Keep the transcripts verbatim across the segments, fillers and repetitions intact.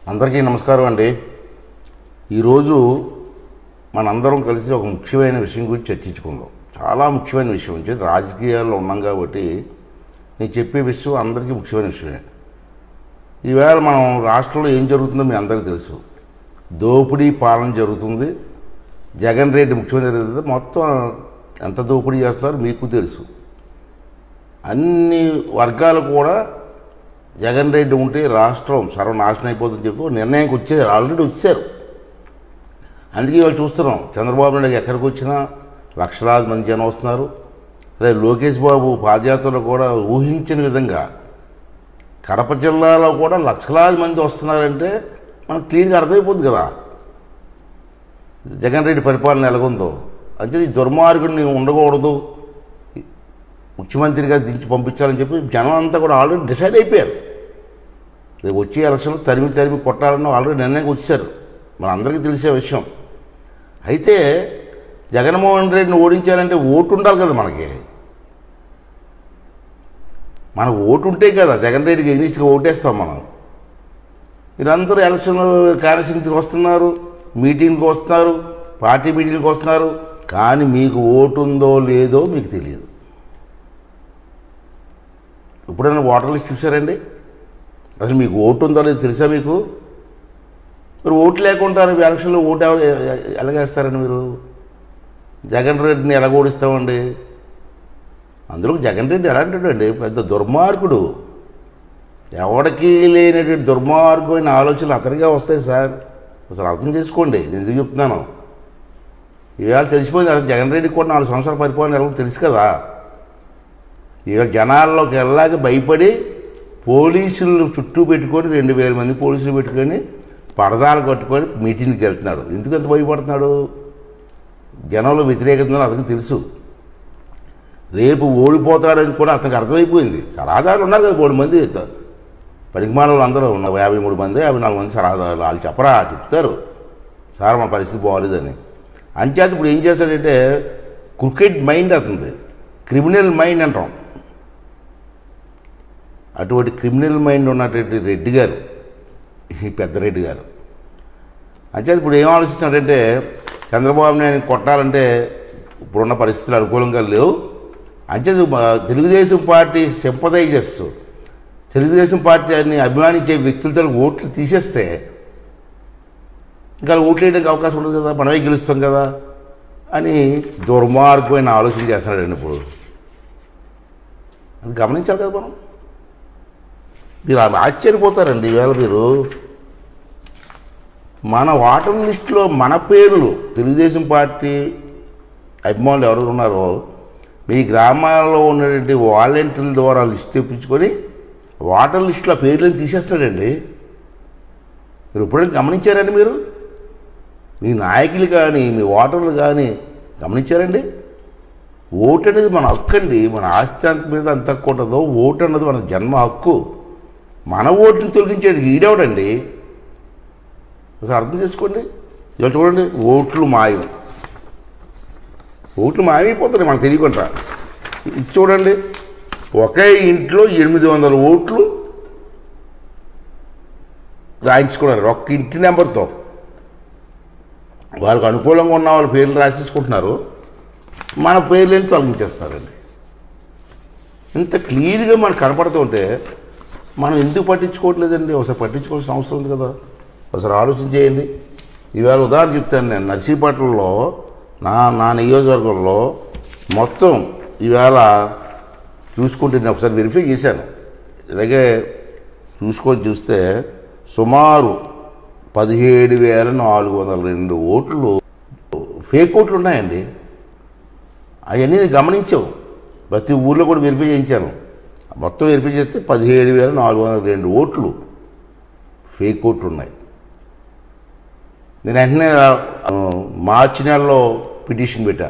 అందరికీ నమస్కారం అండి. ఈరోజు మనందరం కలిసి ఒక ముఖ్యమైన విషయం గురించి చర్చించుకుందాం. చాలా ముఖ్యమైన విషయం నుంచి రాజకీయాల్లో ఉన్నాం కాబట్టి నేను చెప్పే విషయం అందరికీ ముఖ్యమైన విషయమే. ఈవేళ మనం రాష్ట్రంలో ఏం జరుగుతుందో మీ అందరికీ తెలుసు. దోపిడీ పాలన జరుగుతుంది. జగన్ రెడ్డి ముఖ్యమంత్రి మొత్తం ఎంత దోపిడీ చేస్తున్నారో మీకు తెలుసు. అన్ని వర్గాలు కూడా జగన్ రెడ్డి ఉంటే రాష్ట్రం సర్వనాశనం అయిపోతుందని చెప్పి నిర్ణయానికి వచ్చారు, ఆల్రెడీ వచ్చారు. అందుకే వాళ్ళు చూస్తున్నాం, చంద్రబాబు నాయుడు ఎక్కడికి వచ్చినా లక్షలాది మంది జనం వస్తున్నారు. అదే లోకేష్ బాబు పాదయాత్రలో కూడా ఊహించిన విధంగా కడప జిల్లాలో కూడా లక్షలాది మంది వస్తున్నారంటే మనకు క్లియర్గా అర్థమైపోతుంది కదా జగన్ రెడ్డి పరిపాలన ఎలాగుందో. అంటే ఈ దుర్మార్గుడిని ఉండకూడదు, ముఖ్యమంత్రిగా దించి పంపించాలని చెప్పి జనం అంతా కూడా ఆల్రెడీ డిసైడ్ అయిపోయారు. రేపు వచ్చే ఎలక్షన్లు తరిమి తరిమి కొట్టాలని ఆల్రెడీ నిర్ణయం వచ్చారు. మన అందరికీ తెలిసే విషయం. అయితే జగన్మోహన్ రెడ్డిని ఓడించాలంటే ఓటు ఉండాలి కదా మనకి. మన ఓటు ఉంటే కదా జగన్ రెడ్డికి ఎగ్నిస్ట్గా ఓటేస్తాం మనం. మీరందరూ ఎలక్షన్ కార్యక్రమానికి వస్తున్నారు, మీటింగ్కి వస్తున్నారు, పార్టీ మీటింగ్కి వస్తున్నారు, కానీ మీకు ఓటు ఉందో లేదో మీకు తెలియదు. ఎప్పుడైనా ఓటర్ లిస్ట్ చూసారండి? అసలు మీకు ఓటు ఉందో లేదో తెలుసా మీకు? మీరు ఓటు లేకుండా ఎలక్షన్లో ఓటు ఎలాగేస్తారండి మీరు? జగన్ రెడ్డిని ఎలా ఓడిస్తామండి? అందులో జగన్ రెడ్డి ఎలాంటివాడండి? పెద్ద దుర్మార్గుడు. ఎవడికి లేనటువంటి దుర్మార్గమైన ఆలోచనలు అతనిగా వస్తాయి సార్. అసలు అర్థం చేసుకోండి, నేను ఎందుకు చెప్తున్నాను. ఈవేళ తెలిసిపోయింది అది జగన్ రెడ్డికి కూడా నాలుగు సంవత్సరాల పరిపాలన ఎలా తెలుసు కదా. ఇక జనాల్లోకి వెళ్ళాక భయపడి పోలీసులు చుట్టూ పెట్టుకొని రెండు వేల మంది పోలీసులు పెట్టుకొని పరదాలు కట్టుకొని మీటింగ్కి వెళ్తున్నాడు. ఎందుకు అంత భయపడుతున్నాడు? జనంలో వ్యతిరేకత అతనికి తెలుసు. రేపు ఓడిపోతాడని కూడా అతనికి అర్థమైపోయింది. సలహాదారులు ఉన్నారు కదా మూడు మంది, పనికిమాల అందరూ ఉన్నారు, యాభై మూడు మంది యాభై నాలుగు మంది సలహాదారులు. వాళ్ళు చెప్పరా చెప్తారు సార్ మన పరిస్థితి బాగోలేదని. అంచేత ఇప్పుడు ఏం చేస్తాడంటే క్రికెట్ మైండ్ అవుతుంది, క్రిమినల్ మైండ్ అంటాం. అటువంటి క్రిమినల్ మైండ్ ఉన్నటువంటి రెడ్డి గారు, ఈ పెద్ద రెడ్డి గారు అంటే ఇప్పుడు ఏం ఆలోచిస్తున్నాడంటే చంద్రబాబు నాయుడు కొట్టాలంటే ఇప్పుడున్న పరిస్థితులు అనుకూలంగా లేవు. అంటే తెలుగుదేశం పార్టీ సింపథైజర్స్, తెలుగుదేశం పార్టీని అభిమానించే వ్యక్తులతో ఓట్లు తీసేస్తే ఇంకా ఓట్లు వేయడానికి అవకాశం ఉండదు కదా, మనమే గెలుస్తాం కదా అని దుర్మార్గమైన ఆలోచన చేస్తున్నాడండి. ఇప్పుడు అది గమనించాలి కదా మనం. మీరు ఆశ్చర్యపోతారండి. ఈవేళ మీరు మన ఓటర్ లిస్టులో మన పేర్లు తెలుగుదేశం పార్టీ అభిమానులు ఎవరు ఉన్నారో మీ గ్రామాల్లో ఉన్నటువంటి వాలంటీర్ల ద్వారా లిస్ట్ తెప్పించుకొని ఓటర్ లిస్టులో పేర్లను తీసేస్తాడండి. మీరు ఎప్పుడైనా గమనించారండి? మీరు మీ నాయకులు కానీ మీ ఓటర్లు కానీ గమనించారండి? ఓటు అనేది మన హక్కు అండి. మన ఆస్తి అంత మీద అంత కూడదో ఓటు అన్నది మన జన్మ హక్కు. మన ఓటుని తొలగించేది ఈడవడండి. అసలు అర్థం చేసుకోండి. ఇలా చూడండి, ఓట్లు మాయం, ఓట్లు మాయమైపోతున్నాయి మనకు తెలియకుండా. ఇది చూడండి, ఒకే ఇంట్లో ఎనిమిది వందల ఓట్లు రాయించుకున్నారు ఒక్క ఇంటి నెంబర్తో. వాళ్ళకి అనుకూలంగా ఉన్న వాళ్ళ పేర్లు రాసేసుకుంటున్నారు, మన పేర్లేని తొలగించేస్తారండి. ఇంత క్లియర్గా మనకు కనపడుతుంటే మనం ఎందుకు పట్టించుకోవట్లేదండి? ఒకసారి పట్టించుకోవాల్సిన అవసరం ఉంది కదా. ఒకసారి ఆలోచించేయండి. ఈవేళ ఉదాహరణ చెప్తాను నేను. నర్సీపట్నంలో నా నా నియోజకవర్గంలో మొత్తం ఈవేళ చూసుకుంటే నేను ఒకసారి వెరిఫై చేశాను. ఇలాగే చూసుకొని చూస్తే సుమారు పదిహేడు వేల నాలుగు వందల రెండు ఓట్లు ఫేక్ ఓట్లు ఉన్నాయండి. అవన్నీ నేను గమనించావు. ప్రతి ఊళ్ళో కూడా వెరిఫై చేయించాను. మొత్తం వెరిఫై చేస్తే పదిహేడు వేల నాలుగు వందల రెండు ఓట్లు ఫేక్ ఓట్లు ఉన్నాయి. నేను వెంటనే మార్చి నెలలో పిటిషన్ పెట్టా.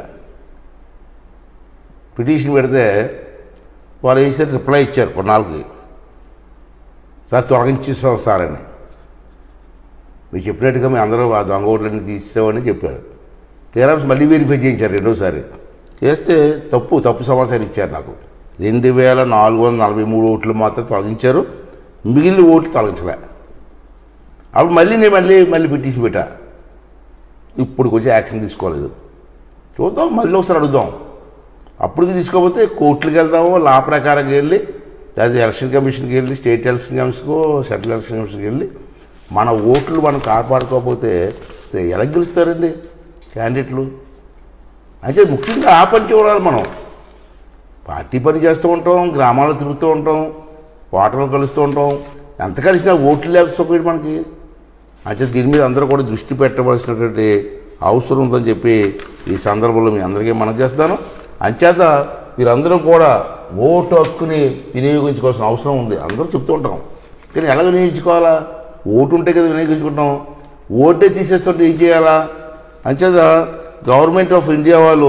పిటిషన్ పెడితే వాళ్ళు వేసారు, రిప్లై ఇచ్చారు కొన్నాళ్ళకి, సార్ తొలగించేస్తాం సార్ అని. మీరు చెప్పినట్టుగా మేము అందరూ ఆ దొంగ ఓట్లన్నీ తీసేసామని చెప్పారు. తీరా మళ్ళీ వెరిఫై చేయించారు రెండోసారి. చేస్తే తప్పు తప్పు సమాచారం ఇచ్చారు నాకు. రెండు వేల నాలుగు వందల నలభై మూడు ఓట్లు మాత్రం తొలగించారు, మిగిలిన ఓట్లు తొలగించలే. అప్పుడు మళ్ళీ నేను మళ్ళీ మళ్ళీ పిటిషన్ పెట్టా, ఇప్పుడు కొంచెం యాక్షన్ తీసుకోలేదు, చూద్దాం మళ్ళీ ఒకసారి అడుగుదాం. అప్పటికి తీసుకోకపోతే కోర్టులకు వెళ్దాము, లా ప్రకారంగా వెళ్ళి, లేదా ఎలక్షన్ కమిషన్కి వెళ్ళి, స్టేట్ ఎలక్షన్ కమిషన్కో సెంట్రల్ ఎలక్షన్ కమిషన్కి వెళ్ళి మన ఓట్లు మనం కాపాడుకోకపోతే ఎలా గెలుస్తారండి క్యాండిడేట్లు? అయితే ముఖ్యంగా ఆ పని చూడాలి. మనం పార్టీ పని చేస్తూ ఉంటాం, గ్రామాల్లో తిరుగుతూ ఉంటాం, ఓటర్లు కలుస్తూ ఉంటాం, ఎంత కలిసినా ఓట్లు లేకపోతే మనకి. అయితే దీని మీద అందరూ కూడా దృష్టి పెట్టవలసినటువంటి అవసరం ఉందని చెప్పి ఈ సందర్భంలో మీ అందరికీ మనం చేస్తాను. అంచేత మీరందరూ కూడా ఓటు హక్కుని వినియోగించుకోవాల్సిన అవసరం ఉంది. అందరూ చెప్తూ ఉంటాం, కానీ ఎలా వినియోగించుకోవాలా? ఓటు ఉంటే కదా వినియోగించుకుంటాం. ఓటే తీసేస్తుంటే ఏం చేయాలా? అంచేత గవర్నమెంట్ ఆఫ్ ఇండియా వాళ్ళు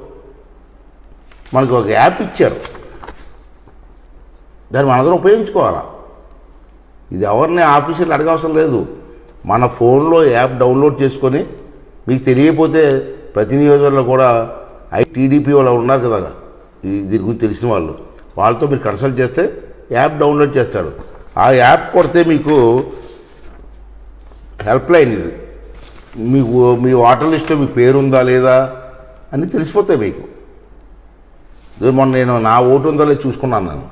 మనకు ఒక యాప్ ఇచ్చారు, దాన్ని మనందరం ఉపయోగించుకోవాలా. ఇది ఎవరిని ఆఫీసులు అడగవసరం లేదు. మన ఫోన్లో యాప్ డౌన్లోడ్ చేసుకొని, మీకు తెలియకపోతే ప్రతి నియోజకవర్గంలో కూడా ఐ టీడీపీ వాళ్ళు ఉన్నారు కదా, ఈ దీని గురించి తెలిసిన వాళ్ళు, వాళ్ళతో మీరు కన్సల్ట్ చేస్తే యాప్ డౌన్లోడ్ చేస్తాడు. ఆ యాప్ కొడితే మీకు హెల్ప్ లైన్ ఇది, మీకు మీ ఓటర్ లిస్ట్లో మీ పేరు ఉందా లేదా అని తెలిసిపోతాయి మీకు. మొన్న నేను నా ఓటు ఉందో లేదు చూసుకున్నాను. నేను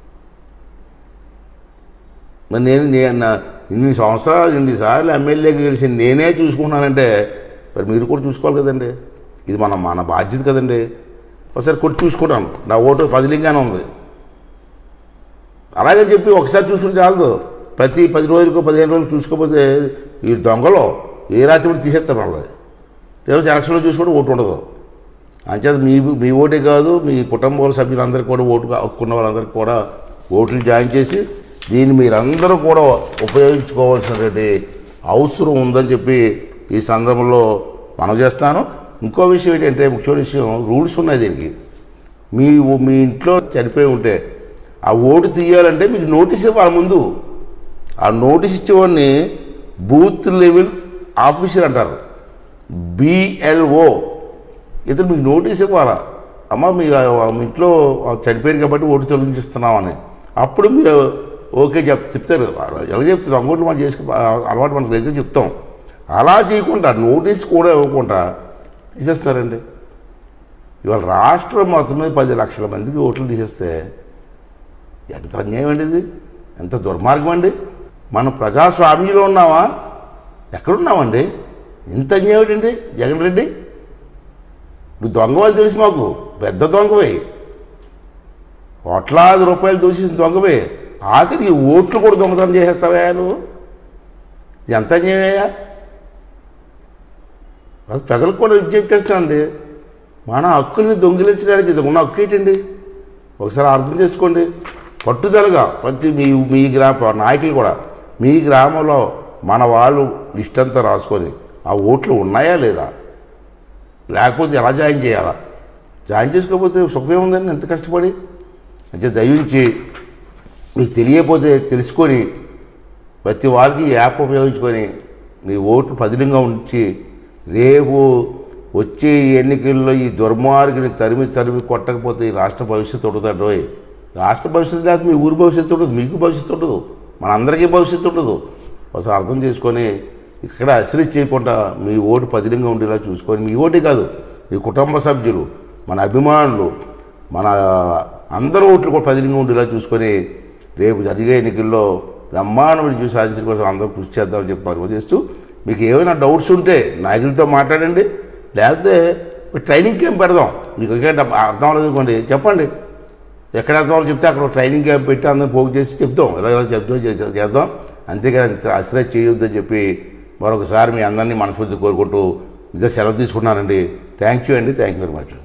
మరి నేను నేను ఇన్ని సంవత్సరాలు ఇన్నిసార్లు ఎమ్మెల్యేకి గెలిచి నేనే చూసుకున్నానంటే మరి మీరు కూడా చూసుకోవాలి కదండి. ఇది మన మన బాధ్యత కదండి. ఒకసారి కొట్టి చూసుకుంటాను, నా ఓటు పదిలింగానే ఉంది. అలాగని చెప్పి ఒకసారి చూసుకుని చాలదు, ప్రతి పది రోజులకు పదిహేను రోజులకు చూసుకోకపోతే ఈ దొంగలో ఏ రాత్రి కూడా తీసేస్తారు. వాళ్ళది తెలుసు, ఎలక్షన్లో చూసుకుంటే ఓటు ఉండదు. అంచేత మీ మీ ఓటే కాదు, మీ కుటుంబ సభ్యులందరికీ కూడా ఓటు హక్కున్న వాళ్ళందరికీ కూడా ఓట్లు జాయిన్ చేసి దీన్ని మీరందరూ కూడా ఉపయోగించుకోవాల్సినటువంటి అవసరం ఉందని చెప్పి ఈ సందర్భంలో మనం చేస్తాను. ఇంకో విషయం ఏంటంటే, ముఖ్యమైన విషయం, రూల్స్ ఉన్నాయి దీనికి. మీ మీ ఇంట్లో చనిపోయి ఉంటే ఆ ఓటు తీయాలంటే మీకు నోటీస్ ఇవ్వాలి ముందు. ఆ నోటీస్ ఇచ్చేవాడిని బూత్ లెవెల్ ఆఫీసర్ అంటారు, బిఎల్ఓ. ఇతను మీకు నోటీస్ ఇవ్వాలా, అమ్మ మీ ఇంట్లో చనిపోయారు కాబట్టి ఓటు తొలగించిస్తున్నామని. అప్పుడు మీరు ఓకే చెప్ చెప్తారు. ఎలా చెప్తుంది, అంగోట్లు మనం చేసుకు అలవాటు మనకు లేదు చెప్తాం. అలా చేయకుండా నోటీస్ కూడా ఇవ్వకుండా తీసేస్తారండి. ఇవాళ రాష్ట్రం మొత్తం మీద పది లక్షల మందికి ఓట్లు తీసేస్తే ఎంత అన్యాయం అండి ఇది, ఎంత దుర్మార్గం అండి. మన ప్రజాస్వామ్యంలో ఉన్నావా, ఎక్కడున్నామండి? ఇంత అన్యాయం ఏంటండి జగన్ రెడ్డి? నువ్వు దొంగవాళ్ళు తెలుసు మాకు, పెద్ద దొంగవే, కోట్లాది రూపాయలు దోషించిన దొంగవే. ఆఖరికి ఓట్లు కూడా దొంగతనం చేసేస్తావా నువ్వు? ఇది ఎంత అన్యాయమయ్యా? ప్రజలకు కూడా విజ్ఞప్తి చేస్తానండి, మన హక్కుల్ని దొంగిలించడానికి ఇది ఉన్న హక్కు ఏంటండి? ఒకసారి అర్థం చేసుకోండి. పట్టుదలగా ప్రతి మీ మీ గ్రామ నాయకులు కూడా మీ గ్రామంలో మన వాళ్ళు లిస్ట్ అంతా రాసుకొని ఆ ఓట్లు ఉన్నాయా లేదా, లేకపోతే ఎలా జాయిన్ చేయాలా, జాయిన్ చేసుకోకపోతే సుఖమే ఉందండి ఎంత కష్టపడి. అంటే దయించి మీకు తెలియకపోతే తెలుసుకొని ప్రతి వారికి యాప్ ఉపయోగించుకొని మీ ఓటు పదిలంగా ఉంచి రేపు వచ్చే ఎన్నికల్లో ఈ దుర్మార్గుని తరిమి తరిమి కొట్టకపోతే ఈ రాష్ట్ర భవిష్యత్తు ఉండదండి. రాష్ట్ర భవిష్యత్తు లేకపోతే మీ ఊరి భవిష్యత్తు ఉండదు, మీకు భవిష్యత్తు ఉండదు, మనందరికీ భవిష్యత్తు ఉండదు. ఒకసారి అర్థం చేసుకొని ఇక్కడ అసలు చేయకుండా మీ ఓటు పదిలంగా ఉండేలా చూసుకొని, మీ ఓటే కాదు మీ కుటుంబ సభ్యులు, మన అభిమానులు, మన అందరూ ఓట్లు కూడా పదిలంగా ఉండేలా చూసుకొని రేపు జరిగే ఎన్నికల్లో బ్రహ్మాండం విజయం సాధించడం కోసం అందరూ కృషి చేద్దామని చెప్పి మనం చేస్తూ, మీకు ఏమైనా డౌట్స్ ఉంటే నాయకులతో మాట్లాడండి, లేకపోతే ట్రైనింగ్ క్యాంప్ పెడదాం. మీకు ఎక్కడ అర్థం అవ్వలేదుకోండి చెప్పండి, ఎక్కడ అర్థం అవ్వాలి చెప్తే అక్కడ ట్రైనింగ్ క్యాంప్ పెట్టి అందరూ పోగు చేసి చెప్తాం, ఎలా ఎలా చెప్తాం చేద్దాం. అంతేగాని అసలే చేయొద్దని చెప్పి మరొకసారి మీ అందరినీ మనస్ఫూర్తి కోరుకుంటూ ఇదే సెలవు తీసుకున్నానండి. థ్యాంక్ యూ అండి, థ్యాంక్ యూ వెరీ మచ్.